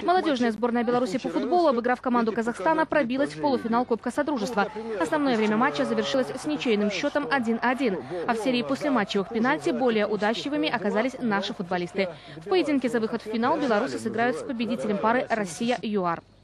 Молодежная сборная Беларуси по футболу, обыграв команду Казахстана, пробилась в полуфинал Кубка Содружества. Основное время матча завершилось с ничейным счетом 1-1. А в серии послематчевых пенальти более удачливыми оказались наши футболисты. В поединке за выход в финал белорусы сыграют с победителем пары Россия-ЮАР.